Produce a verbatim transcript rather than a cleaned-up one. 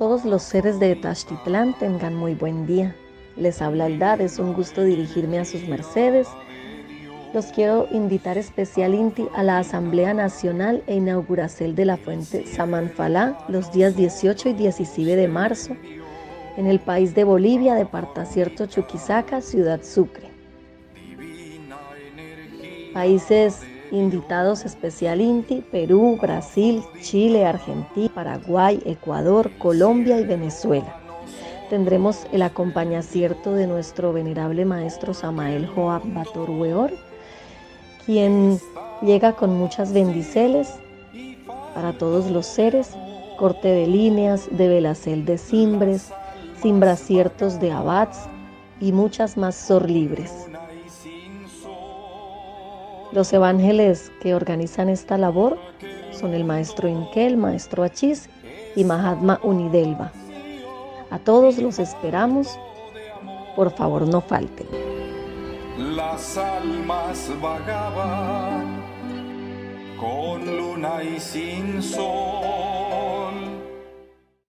Todos los seres de Tashtitlán tengan muy buen día. Les habla Eldad, es un gusto dirigirme a sus mercedes. Los quiero invitar especialmente a la Asamblea Nacional e inauguración de la Fuente Samanfalá los días dieciocho y diecisiete de marzo en el país de Bolivia, departamento Chuquisaca, ciudad Sucre. Países invitados especialmente: Perú, Brasil, Chile, Argentina, Paraguay, Ecuador, Colombia y Venezuela. Tendremos el acompañacierto de nuestro venerable maestro Samael Joab Bator Weor, quien llega con muchas bendiceles para todos los seres, corte de líneas, de velacel de cimbres, cimbraciertos de abats y muchas más sor libres. Los evángeles que organizan esta labor son el maestro Inke, el maestro Achis y Mahatma Unidelva. A todos los esperamos, por favor no falten. Las almas vagaban con luna y sin sol.